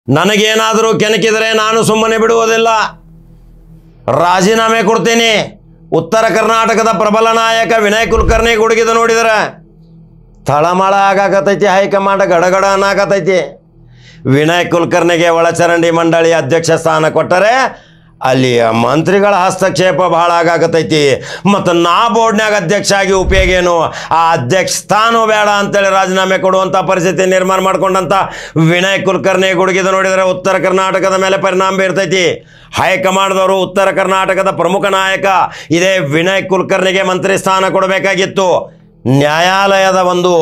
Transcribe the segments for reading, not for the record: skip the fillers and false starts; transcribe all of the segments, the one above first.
ನನಗೇನಾದರೂ ಕೆಣಕಿದರೆ ನಾನು ಸುಮ್ಮನೆ ಬಿಡುವುದಿಲ್ಲ, ರಾಜೀನಾಮೆ ಕೊಡ್ತೀನಿ. ಉತ್ತರ ಕರ್ನಾಟಕದ ಪ್ರಬಲ ನಾಯಕ ವಿನಯ್ ಕುಲಕರ್ಣಿ ಗುಡುಗಿದ ನೋಡಿದರೆ ತಳಮಳ ಆಗಾಕತೈತಿ, ಹೈಕಮಾಂಡ್ ಗಡಗಡ ಅನ್ನಾಕತೈತಿ. ವಿನಯ್ ಕುಲಕರ್ಣಿಗೆ ಒಳಚರಂಡಿ ಮಂಡಳಿ ಅಧ್ಯಕ್ಷ ಸ್ಥಾನ ಕೊಟ್ಟರೆ ಅಲ್ಲಿಯ ಮಂತ್ರಿಗಳ ಹಸ್ತಕ್ಷೇಪ ಬಹಳ ಆಗಾಕತೈತಿ. ಮತ್ತು ನಾ ಬೋರ್ಡ್ನಾಗ ಅಧ್ಯಕ್ಷ ಆಗಿ ಉಪಯೋಗ ಏನು, ಆ ಅಧ್ಯಕ್ಷ ಸ್ಥಾನ ಬೇಡ ಅಂತೇಳಿ ರಾಜೀನಾಮೆ ಕೊಡುವಂಥ ಪರಿಸ್ಥಿತಿ ನಿರ್ಮಾಣ ಮಾಡ್ಕೊಂಡಂಥ ವಿನಯ್ ಕುಲಕರ್ಣಿ ಗುಡುಗಿದ ನೋಡಿದರೆ ಉತ್ತರ ಕರ್ನಾಟಕದ ಮೇಲೆ ಪರಿಣಾಮ ಬೀರ್ತೈತಿ. ಹೈಕಮಾಂಡ್ದವರು ಉತ್ತರ ಕರ್ನಾಟಕದ ಪ್ರಮುಖ ನಾಯಕ ಇದೇ ವಿನಯ್ ಕುಲಕರ್ಣಿಗೆ ಮಂತ್ರಿ ಸ್ಥಾನ ಕೊಡಬೇಕಾಗಿತ್ತು. ನ್ಯಾಯಾಲಯದ ಒಂದು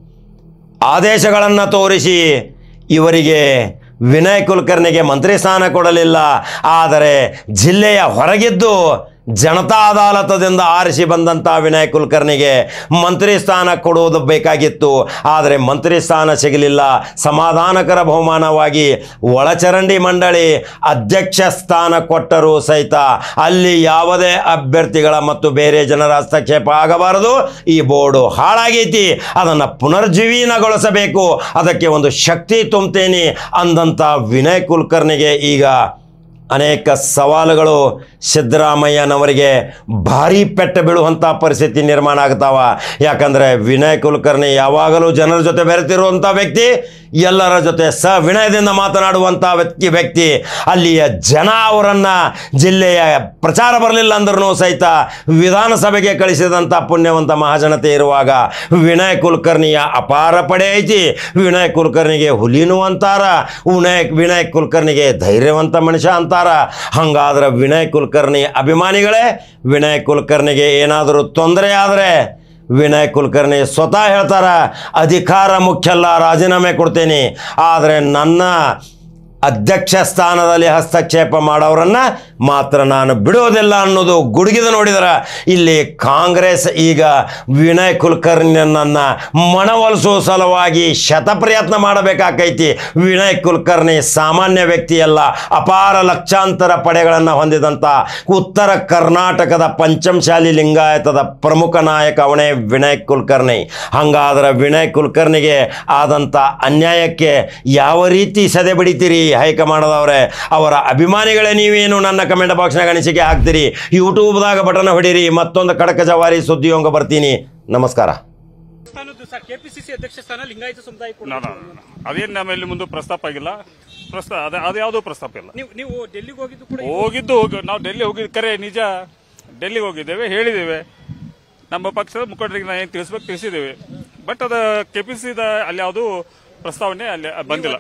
ಆದೇಶಗಳನ್ನು ತೋರಿಸಿ ಇವರಿಗೆ ವಿನಯ್ ಕುಲಕರ್ಣಿಗೆ ಮಂತ್ರಿ ಸ್ಥಾನ ಕೊಡಲಿಲ್ಲ. ಆದರೆ ಜಿಲ್ಲೆಯ ಹೊರಗಿದ್ದು ಜನತಾ ಅದಾಲತದಿಂದ ಆರಿಸಿ ಬಂದಂಥ ವಿನಯ್ ಕುಲಕರ್ಣಿಗೆ ಮಂತ್ರಿ ಸ್ಥಾನ ಕೊಡುವುದು ಬೇಕಾಗಿತ್ತು. ಆದರೆ ಮಂತ್ರಿ ಸ್ಥಾನ ಸಿಗಲಿಲ್ಲ. ಸಮಾಧಾನಕರ ಬಹುಮಾನವಾಗಿ ಒಳಚರಂಡಿ ಮಂಡಳಿ ಅಧ್ಯಕ್ಷ ಸ್ಥಾನ ಕೊಟ್ಟರೂ ಸಹಿತ ಅಲ್ಲಿ ಯಾವುದೇ ಅಭ್ಯರ್ಥಿಗಳ ಮತ್ತು ಬೇರೆ ಜನರ ಹಸ್ತಕ್ಷೇಪ ಆಗಬಾರದು. ಈ ಬೋರ್ಡು ಹಾಳಾಗೈತಿ, ಅದನ್ನು ಪುನರ್ಜೀವನಗೊಳಿಸಬೇಕು, ಅದಕ್ಕೆ ಒಂದು ಶಕ್ತಿ ತುಂಬ್ತೇನೆ ಅಂದಂಥ ವಿನಯ್ ಕುಲಕರ್ಣಿಗೆ ಈಗ ಅನೇಕ ಸವಾಲುಗಳು ಸಿದ್ದರಾಮಯ್ಯನವರಿಗೆ ಭಾರಿ ಪೆಟ್ಟು ಬೀಳುವಂಥ ಪರಿಸ್ಥಿತಿ ನಿರ್ಮಾಣ ಆಗ್ತಾವ. ಯಾಕಂದರೆ ವಿನಯ್ ಕುಲಕರ್ಣಿ ಯಾವಾಗಲೂ ಜನರ ಜೊತೆ ಬೆರೆತಿರುವಂಥ ವ್ಯಕ್ತಿ, ಎಲ್ಲರ ಜೊತೆ ವಿನಯದಿಂದ ಮಾತನಾಡುವಂಥ ವ್ಯಕ್ತಿ. ಅಲ್ಲಿಯ ಜನ ಅವರನ್ನು ಜಿಲ್ಲೆಯ ಪ್ರಚಾರ ಬರಲಿಲ್ಲ ಅಂದ್ರೂ ಸಹಿತ ವಿಧಾನಸಭೆಗೆ ಕಳಿಸಿದಂಥ ಪುಣ್ಯವಂತ ಮಹಾಜನತೆ ಇರುವಾಗ ವಿನಯ್ ಕುಲಕರ್ಣಿಯ ಅಪಾರ ಪಡೆ ಐತಿ. ವಿನಯ್ ಕುಲಕರ್ಣಿಗೆ ಹುಲಿನೂ ಅಂತಾರ, ವಿನಯ್ ಕುಲಕರ್ಣಿಗೆ ಧೈರ್ಯವಂತ ಮನುಷ್ಯ ಅಂತಾರ. ಹಂಗಾದ್ರೆ ವಿನಯ್ ಕುಲಕರ್ಣಿ ಅಭಿಮಾನಿಗಳೇ, ವಿನಯ್ ಕುಲಕರ್ಣಿಗೆ ಏನಾದರೂ ತೊಂದರೆ ಆದರೆ ವಿನಯ್ ಕುಲಕರ್ಣಿ ಸ್ವತಃ ಹೇಳ್ತಾರ, ಅಧಿಕಾರ ಮುಖ್ಯ ಅಲ್ಲ, ರಾಜೀನಾಮೆ ಕೊಡ್ತೇನೆ, ಆದರೆ ನನ್ನ ಅಧ್ಯಕ್ಷ ಸ್ಥಾನದಲ್ಲಿ ಹಸ್ತಕ್ಷೇಪ ಮಾಡೋರನ್ನು ಮಾತ್ರ ನಾನು ಬಿಡೋದಿಲ್ಲ ಅನ್ನೋದು ಗುಡುಗಿದ ನೋಡಿದರೆ ಇಲ್ಲಿ ಕಾಂಗ್ರೆಸ್ ಈಗ ವಿನಯ್ ಕುಲಕರ್ಣಿಯನ್ನು ಮನವೊಲಿಸುವ ಸಲುವಾಗಿ ಶತಪ್ರಯತ್ನ ಮಾಡಬೇಕಾಕೈತಿ. ವಿನಯ್ ಕುಲಕರ್ಣಿ ಸಾಮಾನ್ಯ ವ್ಯಕ್ತಿಯಲ್ಲ, ಅಪಾರ ಲಕ್ಷಾಂತರ ಪಡೆಗಳನ್ನು ಹೊಂದಿದಂಥ ಉತ್ತರ ಕರ್ನಾಟಕದ ಪಂಚಮಶಾಲಿ ಲಿಂಗಾಯತದ ಪ್ರಮುಖ ನಾಯಕ ಅವನೇ ವಿನಯ್ ಕುಲಕರ್ಣಿ. ಹಾಗಾದ್ರೆ ವಿನಯ್ ಕುಲಕರ್ಣಿಗೆ ಆದಂಥ ಅನ್ಯಾಯಕ್ಕೆ ಯಾವ ರೀತಿ ಸದೆ ಬಡಿತೀರಿ ಹೈಕಮಾಂಡ್ದವ್ರೆ? ಅವರ ಅಭಿಮಾನಿಗಳೇ ನೀವೇನು ನನ್ನ ಕಮೆಂಟ್ ಬಾಕ್ಸ್ನಾಗ ಅನಿಸಿಕೆ ಹಾಕ್ತೀರಿ, ಯೂಟ್ಯೂಬ್ದಾಗ ಬಟನ್ ಹೊಡೀರಿ. ಮತ್ತೊಂದು ಕಡಕ ಜವಾರಿ ಸುದ್ದಿಯೊಂಗ ಬರ್ತೀನಿ. ನಮಸ್ಕಾರ. ಕೆಪಿಸಿಸಿ ಅಧ್ಯಕ್ಷ ಸ್ಥಾನ ಲಿಂಗಾಯತ ಸಮುದಾಯ ಅದೇನು ನಮ್ಮಲ್ಲಿ ಮುಂದೆ ಪ್ರಸ್ತಾಪ ಆಗಿಲ್ಲ. ಅದ್ಯಾವುದೂ ಪ್ರಸ್ತಾಪ ಇಲ್ಲ. ನೀವು ಡೆಲ್ಲಿಗೆ ಹೋಗಿದ್ದು ಕೂಡ ನಾವು ಡೆಲ್ಲಿ ಹೋಗಿದ್ದು ಕರೆ ನಿಜ. ಡೆಲ್ಲಿಗೆ ಹೋಗಿದ್ದೇವೆ, ಹೇಳಿದ್ದೇವೆ, ನಮ್ಮ ಪಕ್ಷದ ಮುಖಂಡರಿಗೆ ನಾವು ಏನು ತಿಳಿಸ್ಬೇಕು ತಿಳಿಸಿದ್ದೇವೆ. ಬಟ್ ಅದು ಕೆಪಿಸಿ ಅಲ್ಲಿ ಯಾವುದು ಪ್ರಸ್ತಾವನೆ ಅಲ್ಲಿ ಬಂದಿಲ್ಲ.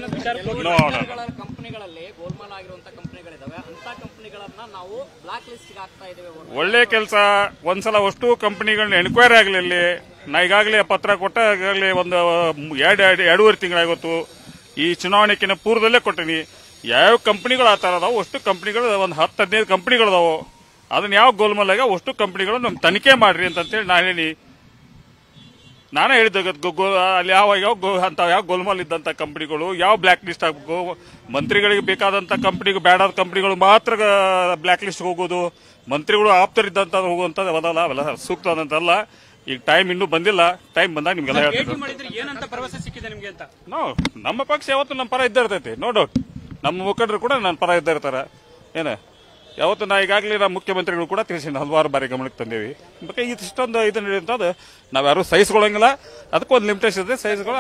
ಒಳ್ಳೆ ಕೆಲಸ. ಒಂದ್ಸಲ ಅಷ್ಟು ಕಂಪನಿಗಳನ್ನ ಎನ್ಕ್ವೈರಿ ಆಗಲಿ. ಅಲ್ಲಿ ನಾ ಈಗಾಗಲೇ ಪತ್ರ ಕೊಟ್ಟ ಈಗಾಗಲೇ ಒಂದು ಎರಡೂವರೆ ತಿಂಗಳಾಗೋತ್ತು. ಈ ಚುನಾವಣೆಕಿನ ಪೂರ್ವದಲ್ಲೇ ಕೊಟ್ಟಿನಿ. ಯಾವ ಕಂಪನಿಗಳು ಆ ಥರ ಅದಾವು, ಅಷ್ಟು ಕಂಪನಿಗಳು ಒಂದು 10-15 ಕಂಪನಿಗಳದಾವು. ಅದನ್ನ ಯಾವ ಗೋಲ್ಮಾಲ್ ಆಗ ಅಷ್ಟು ಕಂಪನಿಗಳು ನಮ್ಗೆ ತನಿಖೆ ಮಾಡ್ರಿ ಅಂತೇಳಿ ನಾನು ಹೇಳಿ ನಾನೇ ಹೇಳಿದ್ದೆ. ಅಲ್ಲಿ ಯಾವ ಗೋಲ್ಮಾಲ್ ಇದ್ದಂಥ ಕಂಪನಿಗಳು ಯಾವ ಬ್ಲ್ಯಾಕ್ ಲಿಸ್ಟ್ ಆಗಬೇಕು, ಮಂತ್ರಿಗಳಿಗೆ ಬೇಕಾದಂಥ ಕಂಪನಿಗಳು ಬೇಡಾದ ಕಂಪನಿಗಳು ಮಾತ್ರ ಬ್ಲ್ಯಾಕ್ ಲಿಸ್ಟ್ ಹೋಗೋದು, ಮಂತ್ರಿಗಳು ಆಪ್ತರಿದ್ದಂಥ ಹೋಗುವಂಥದ್ದು ಅವಲ್ಲ, ಅವೆಲ್ಲ ಸೂಕ್ತವಾದಂತಲ್ಲ. ಈಗ ಟೈಮ್ ಇನ್ನೂ ಬಂದಿಲ್ಲ. ಟೈಮ್ ಬಂದಾಗ ನಿಮ್ಗೆಲ್ಲ ಹೇಳ್ತೀವಿ. ನಮ್ಮ ಪಕ್ಷ ಯಾವತ್ತು ನಮ್ಮ ಪರ ಇದ್ದ ಇರ್ತೈತಿ, ನೋ ಡೌಟ್. ನಮ್ಮ ಮುಖಂಡರು ಕೂಡ ನನ್ನ ಪರ ಇದ್ದ ಇರ್ತಾರೆ. ಏನ ಯಾವತ್ತು ನಾ ಈಗಾಗಲೇ ನಮ್ಮ ಮುಖ್ಯಮಂತ್ರಿಗಳು ಕೂಡ ತಿಳಿಸಿ ಹಲವಾರು ಬಾರಿ ಗಮನಕ್ಕೆ ತಂದೇವಿ. ಬಗ್ಗೆ ಇಷ್ಟೊಂದು ಇದು ನಡೆಯುವಂಥದ್ದು ನಾವ್ಯಾರು ಸಹಿಸ್ಕೊಳ್ಳಂಗಿಲ್ಲ. ಅದಕ್ಕೊಂದು ಲಿಮಿಟೇಷನ್ ಇದೆ, ಸಹಿಸ್ಕೊಳ್ಳೋ.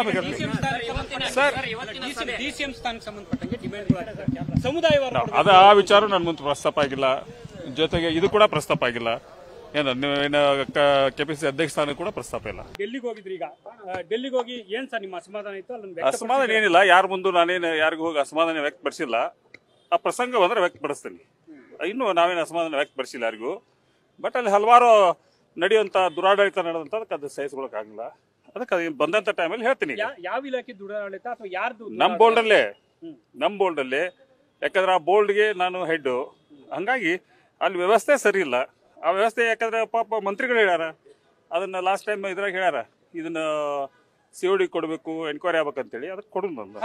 ಅದು ಆ ವಿಚಾರ ನನ್ನ ಮುಂದೆ ಪ್ರಸ್ತಾಪ ಆಗಿಲ್ಲ. ಜೊತೆಗೆ ಇದು ಕೂಡ ಪ್ರಸ್ತಾಪ ಆಗಿಲ್ಲ. ಏನು ಕೆಪಿಸಿ ಅಧ್ಯಕ್ಷ ಸ್ಥಾನ ಕೂಡ ಪ್ರಸ್ತಾಪ ಇಲ್ಲ. ಡೆಲ್ಲಿಗೆ ಹೋಗಿದ್ರಿ. ಈಗ ಡೆಲ್ಲಿಗೆ ಹೋಗಿ ಏನ್ ಸರ್ ನಿಮ್ಮ ಅಸಮಾಧಾನ ಇತ್ತು? ಅಸಮಾಧಾನ ಏನಿಲ್ಲ. ಯಾರ ಮುಂದೆ ನಾನೇನು ಯಾರಿಗೂ ಹೋಗಿ ಅಸಮಾಧಾನ ವ್ಯಕ್ತಪಡಿಸಿಲ್ಲ. ಆ ಪ್ರಸಂಗ ಬಂದ್ರೆ ವ್ಯಕ್ತಪಡಿಸ್ತೀನಿ. ಇನ್ನೂ ನಾವೇನು ಅಸಮಾಧಾನ ವ್ಯಕ್ತಪಡಿಸಿಲ್ಲ ಯಾರಿಗೂ. ಬಟ್ ಅಲ್ಲಿ ಹಲವಾರು ನಡೆಯುವಂತ ದುರಾಡಳಿತ ನಡೆದಂತ ಅದು ಸಹಿಸ್ಕೊಳಕ್ಕಾಗಿಲ್ಲ. ಅದಕ್ಕೆ ಬಂದಂತ ಟೈಮಲ್ಲಿ ಹೇಳ್ತೀನಿ. ಯಾವ ಇಲಾಖೆ ದುರಾಡಳಿತ ಅಥವಾ ಯಾರ್ದು? ನಮ್ಮ ಬೋಲ್ಡಲ್ಲೇ ಯಾಕಂದ್ರೆ ಆ ಬೋಲ್ಡ್ಗೆ ನಾನು ಹೆಡ್. ಹಂಗಾಗಿ ಅಲ್ಲಿ ವ್ಯವಸ್ಥೆ ಸರಿ ಇಲ್ಲ. ಆ ವ್ಯವಸ್ಥೆ ಯಾಕಂದ್ರೆ ಪಾಪ ಮಂತ್ರಿಗಳು ಹೇಳ್ಯಾರ, ಅದನ್ನ ಲಾಸ್ಟ್ ಟೈಮ್ ಇದ್ರಾಗ ಹೇಳ್ಯಾರ, ಇದನ್ನ COD ಕೊಡಬೇಕು, ಎನ್ಕ್ವೈರಿ ಆಗ್ಬೇಕಂತೇಳಿ ಅದಕ್ಕೆ ಕೊಡು ಬಂದು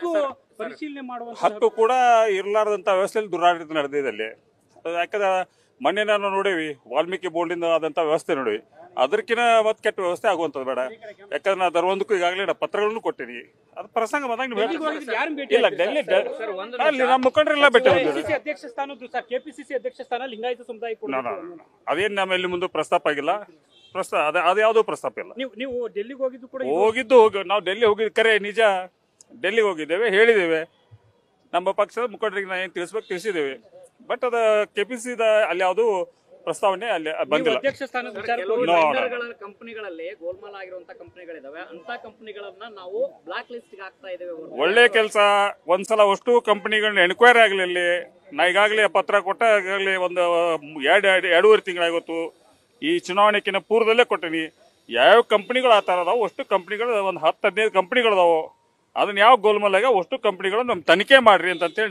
ಹಕ್ಕು ಕೂಡ ಇರಲಾರ್ದಂತ ವ್ಯವಸ್ಥೆಯಲ್ಲಿ ದುರಾಡಳಿತ ನಡೆದಿದೆ ಅಲ್ಲಿ. ಯಾಕಂದ್ರೆ ಮೊನ್ನೆ ನಾನು ನೋಡೇವಿ ವಾಲ್ಮೀಕಿ ಬೋರ್ಡಿಂದ ಆದಂತ ವ್ಯವಸ್ಥೆ ನೋಡಿವಿ. ಅದಕ್ಕಿಂತ ಮತ್ತೆ ಕೆಟ್ಟ ವ್ಯವಸ್ಥೆ ಆಗುವಂಥದ್ದು ಬೇಡ. ಯಾಕಂದ್ರೆ ನಾನು ದರವೊಂದಕ್ಕೂ ಈಗಾಗಲೇ ಪತ್ರಗಳನ್ನು ಕೊಟ್ಟಿನಿ. ಅದು ಪ್ರಸಂಗ ಬಂದಾಗ ನೀವು ಇಲ್ಲ ಡೆಲ್ಲಿ ಅಲ್ಲಿ ನಮ್ಮ ಮುಖಂಡರೆಲ್ಲ ಭೇಟಿ ಕೆಪಿಸಿಸಿ ಅಧ್ಯಕ್ಷ ಸ್ಥಾನದ್ದು ಸರ್, ಕೆಪಿಸಿಸಿ ಅಧ್ಯಕ್ಷ ಸ್ಥಾನ ಲಿಂಗಾಯತ ಸಮುದಾಯ ಅದೇನು ನಮ್ಮ ಇಲ್ಲಿ ಮುಂದೆ ಪ್ರಸ್ತಾಪ ಆಗಿಲ್ಲ. ಅದ್ಯಾವುದೂ ಪ್ರಸ್ತಾಪ ಇಲ್ಲ. ನೀವು ಡೆಲ್ಲಿಗೆ ಹೋಗಿದ್ದು ಕೂಡ ಹೋಗಿದ್ದು ನಾವು ಡೆಲ್ಲಿ ಹೋಗಿದ್ದು ಕರೆ ನಿಜ. ಡೆಲ್ಲಿಗೆ ಹೋಗಿದ್ದೇವೆ, ಹೇಳಿದ್ದೇವೆ, ನಮ್ಮ ಪಕ್ಷದ ಮುಖಂಡರಿಗೆ ನಾವು ಏನು ತಿಳಿಸ್ಬೇಕು ತಿಳಿಸಿದ್ದೇವೆ. ಬಟ್ ಅದ ಕೆಪಿಸಿ ಅಲ್ಲಿ ಯಾವುದು ಪ್ರಸ್ತಾವನೆ ಅಲ್ಲಿ ಬಂದಿಲ್ಲ. ಅಧ್ಯಕ್ಷ ಸ್ಥಾನದ ಕಂಪನಿಗಳಲ್ಲಿ ಗೋಲ್ಮಾಲ್ ಆಗಿರುವಂತಹ ಕಂಪನಿಗಳಿದಾವೆ, ಅಂತ ಕಂಪನಿಗಳನ್ನ ನಾವು ಬ್ಲಾಕ್ ಲಿಸ್ಟ್ ಹಾಕ್ತಾ ಇದ್ದೇವೆ. ಒಳ್ಳೆ ಕೆಲಸ. ಒಂದ್ಸಲ ಅಷ್ಟು ಕಂಪನಿಗಳನ್ನ ಎನ್ಕ್ವೈರಿ ಆಗಲಿ. ಅಲ್ಲಿ ನಾ ಈಗಾಗಲೇ ಪತ್ರ ಕೊಟ್ಟ ಈಗಾಗಲೇ ಒಂದು 2.5 ತಿಂಗಳಾಗೋತು. ಈ ಚುನಾವಣೆಕಿನ ಪೂರ್ವದಲ್ಲೇ ಕೊಟ್ಟಿನಿ. ಯಾವ ಕಂಪನಿಗಳು ಆ ಥರ ಅದಾವೆ ಅಷ್ಟು ಕಂಪನಿಗಳು ಒಂದು 10-15 ಕಂಪನಿಗಳದಾವು. ಅದನ್ನ ಯಾವ ಗೋಲ್ಮಾಲ್ ಆಗ ಅಷ್ಟು ಕಂಪನಿಗಳು ನಮ್ ತನಿಖೆ ಮಾಡ್ರಿ ಅಂತೇಳಿ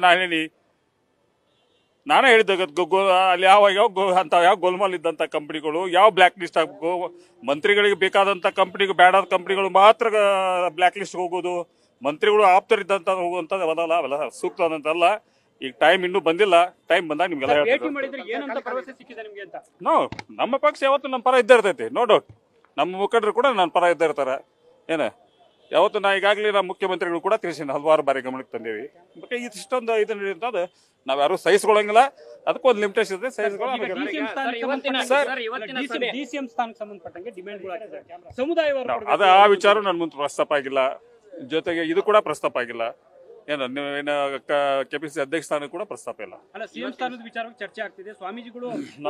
ನಾನೇ ಹೇಳಿದ್ದೆ. ಅಲ್ಲಿ ಯಾವ ಗೋಲ್ಮಾಲ್ ಇದ್ದಂತ ಕಂಪನಿಗಳು ಯಾವ ಬ್ಲಾಕ್ ಲಿಸ್ಟ್ ಆಗ್ಬೇಕು. ಮಂತ್ರಿಗಳಿಗೆ ಬೇಕಾದಂತ ಕಂಪನಿಗೆ ಬೇಡಾದ ಕಂಪನಿಗಳು ಮಾತ್ರ ಬ್ಲಾಕ್ ಲಿಸ್ಟ್ ಹೋಗೋದು. ಮಂತ್ರಿಗಳು ಆಪ್ತರಿದ್ದಂತ ಹೋಗುವಂತದ್ದು ಅವೆಲ್ಲ ಸೂಕ್ತವಾದಂತಲ್ಲ. ಈಗ ಟೈಮ್ ಇನ್ನೂ ಬಂದಿಲ್ಲ. ಟೈಮ್ ಬಂದಾಗ ನಿಮ್ಗೆಲ್ಲ ನಮ್ಮ ಪಕ್ಷ ಯಾವತ್ತು ನಮ್ಮ ಪರ ಇದ್ದೇ ಇರ್ತೈತಿ. No doubt. ನಮ್ಮ ಮುಖಂಡರು ಕೂಡ ನನ್ನ ಪರ ಇದ್ದೇ ಇರ್ತಾರೆ. ಯಾವತ್ತು ನಾ ಈಗಾಗಲೇ ನಮ್ಮ ಮುಖ್ಯಮಂತ್ರಿಗಳು ಕೂಡ ತಿಳಿಸಿನ ಹಲವಾರು ಬಾರಿ ಗಮನಕ್ಕೆ ತಂದೇವಿ. ಇಷ್ಟೊಂದು ಇದನ್ನ ನಾವ್ ಯಾರು ಸಹಿಸ್ಕೊಳ್ಳಂಗಿಲ್ಲ. ಅದಕ್ಕೊಂದು ಲಿಮಿಟೇಷನ್ ಇದೆ. ಅದ ಆ ವಿಚಾರ ನನ್ನ ಮುಂದೆ ಪ್ರಸ್ತಾಪ ಆಗಿಲ್ಲ. ಜೊತೆಗೆ ಇದು ಕೂಡ ಪ್ರಸ್ತಾಪ ಆಗಿಲ್ಲ. ಕೆಪಿಸಿ ಅಧ್ಯಕ್ಷ ಸ್ಥಾನ ಕೂಡ ಪ್ರಸ್ತಾಪ ಇಲ್ಲ. ಚರ್ಚೆ ಆಗ್ತಿದೆ. ಸ್ವಾಮೀಜಿಗಳು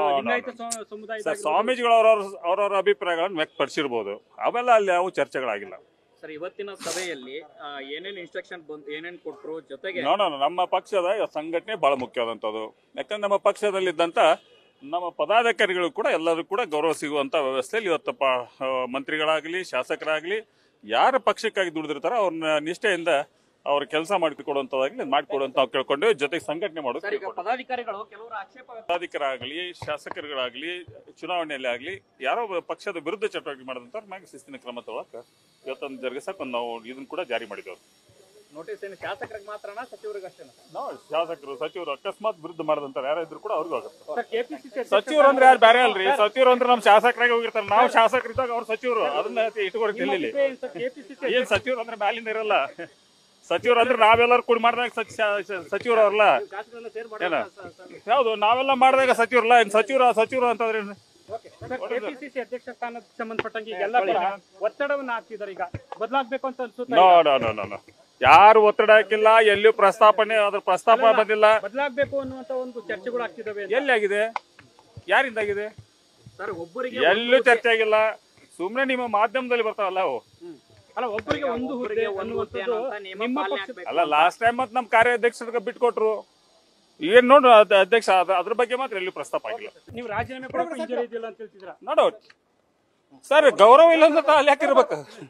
ಅವ್ರವ್ರ ಅಭಿಪ್ರಾಯಗಳನ್ನು ವ್ಯಕ್ತಪಡಿಸಿರ್ಬೋದು. ಅವೆಲ್ಲ ಅಲ್ಲಿ ಯಾವ ಚರ್ಚೆಗಳಾಗಿಲ್ಲ. ಸರ್, ಇವತ್ತಿನ ಸಭೆಯಲ್ಲಿ ಏನೇನು ಇನ್ಸ್ಟ್ರಕ್ಷನ್ ಬಂತು, ಏನೇನು ಕೊಟ್ಟರು, ಜೊತೆಗೆ ನಮ್ಮ ಪಕ್ಷದ ಸಂಘಟನೆ ಬಹಳ ಮುಖ್ಯವಾದಂಥದ್ದು. ಯಾಕಂದ್ರೆ ನಮ್ಮ ಪಕ್ಷದಲ್ಲಿದ್ದಂತ ನಮ್ಮ ಪದಾಧಿಕಾರಿಗಳು ಕೂಡ ಎಲ್ಲರೂ ಕೂಡ ಗೌರವ ಸಿಗುವಂತ ವ್ಯವಸ್ಥೆಯಲ್ಲಿ ಇವತ್ತಪ್ಪ ಮಂತ್ರಿಗಳಾಗ್ಲಿ ಶಾಸಕರಾಗ್ಲಿ ಯಾರ ಪಕ್ಷಕ್ಕಾಗಿ ದುಡಿದಿರ್ತಾರೋ ಅವ್ರನ್ನ ನಿಷ್ಠೆಯಿಂದ ಅವ್ರ ಕೆಲಸ ಮಾಡಿಕೊಡುವಂತದಾಗ್ಲಿ ಮಾಡಿಕೊಡುವಂತ ನಾವು ಕೇಳ್ಕೊಂಡೇವೆ. ಜೊತೆಗೆ ಸಂಘಟನೆ ಮಾಡೋದು. ಪದಾಧಿಕಾರಿಗಳಾಗಲಿ ಶಾಸಕರುಗಳಾಗ್ಲಿ ಚುನಾವಣೆಯಲ್ಲಿ ಆಗ್ಲಿ ಯಾರೋ ಪಕ್ಷದ ವಿರುದ್ಧ ಚಟುವಟಿಕೆ ಮಾಡಿದಂತ ಮ್ಯಾಗ ಶಿಸ್ತಿನ ಕ್ರಮ ತಗೊಳಕ ಇವತ್ತೊಂದು ಜರುಗಿಸಕ್ಕೆ ನಾವು ಇದನ್ನ ಕೂಡ ಜಾರಿ ಮಾಡಿದ್ದೇವೆ. ನೋಟಿಸ್ ಏನು ಶಾಸಕರಿಗೆ ಮಾತ್ರನಾ ಸಚಿವರಿಗೆ ಅಷ್ಟೇನಾ? ನಾವು ಶಾಸಕರು ಸಚಿವರು ಅಕಸ್ಮಾತ್ ವಿರುದ್ಧ ಮಾಡಿದಂತ ಯಾರಿದ್ರು ಕೂಡ ಅವ್ರಿಗೂ ಆಗುತ್ತೆ. ಸಚಿವರು ಅಂದ್ರೆ ಯಾರು ಬೇರೆ ಅಲ್ರಿ. ಸಚಿವರು ಅಂದ್ರೆ ನಮ್ಮ ಶಾಸಕರಾಗಿ ಹೋಗಿರ್ತಾರೆ. ನಾವು ಶಾಸಕರಿದ್ದಾಗ ಅವ್ರ ಸಚಿವರು ಅದನ್ನ ಇಟ್ಕೊಂಡು ಡೆಲ್ಲಿ ಏನ್ ಸಚಿವರು ಅಂದ್ರೆ ಮ್ಯಾಲಿಂದ ಇರಲ್ಲ. ಸಚಿವರು ಅಂದ್ರೆ ನಾವೆಲ್ಲರೂ ಕೂಡಿ ಮಾಡಿದಾಗ ಸಚಿವರು ಅವ್ರಲ್ಲ. ಯಾವ್ದು ನಾವೆಲ್ಲ ಮಾಡಿದಾಗ ಸಚಿವರಲ್ಲ. ಸಚಿವರು ಅಂತಂದ್ರೆ ಕೆಪಿಸಿಸಿ ಅಧ್ಯಕ್ಷ ಸ್ಥಾನಕ್ಕೆ ಸಂಬಂಧಪಟ್ಟಂಗೆ ಎಲ್ಲ ಒತ್ತಡವನ್ನ ಹಾಕ್ತಿದ್ದಾರೆ. ಈಗ ಬದಲಾಗಬೇಕು ಅಂತ ಅನ್ಸುತ್ತೆ. ನೋ ಯಾರು ಒತ್ತಡ ಹಾಕಿಲ್ಲ. ಎಲ್ಲಿಯೂ ಪ್ರಸ್ತಾಪನೆ ಅದ್ರ ಪ್ರಸ್ತಾಪ ಬಂದಿಲ್ಲ. ಬದಲಾಗಬೇಕು ಅನ್ನುವಂತ ಒಂದು ಚರ್ಚೆಗಳು ಆಗ್ತಿದಾವೆ. ಎಲ್ಲಿ ಆಗಿದೆ? ಯಾರಿಂದ ಆಗಿದೆ? ಸರ್, ಒಬ್ಬರಿಗೆ ಎಲ್ಲೂ ಚರ್ಚೆ ಆಗಿಲ್ಲ. ಸುಮ್ನೆ ನಿಮ್ಮ ಮಾಧ್ಯಮದಲ್ಲಿ ಬರ್ತಾವಲ್ಲ ಅವು. ಅಲ್ಲ, ಒಬ್ಬರಿಗೆ ಒಂದು ಹುದ್ದೆ ಅನ್ನುವಂಥದ್ದು ನಿಮ್ಮ ಪಕ್ಷ ಅಲ್ಲ. ಲಾಸ್ಟ್ ಟೈಮ್ ಮತ್ತೆ ನಮ್ಮ ಕಾರ್ಯಾಧ್ಯಕ್ಷರಿಗೆ ಬಿಟ್ಕೊಟ್ರು. ಏನ್ ನೋಡು ಅಧ್ಯಕ್ಷ ಅದ್ರ ಬಗ್ಗೆ ಮಾತ್ರ ಎಲ್ಲೂ ಪ್ರಸ್ತಾಪ ಆಗಿಲ್ಲ. ನೀವು ರಾಜೀನಾಮೆ ಕೊಡೋಕೆ ಹಿಂಜರಿದಿಲ್ಲ ಅಂತ ಹೇಳ್ತಿದ್ರ. No doubt. ಸರ್, ಗೌರವ ಇಲ್ಲ ಅಂತ ಅಲ್ಲಿ ಯಾಕಿರ್ಬೇಕು?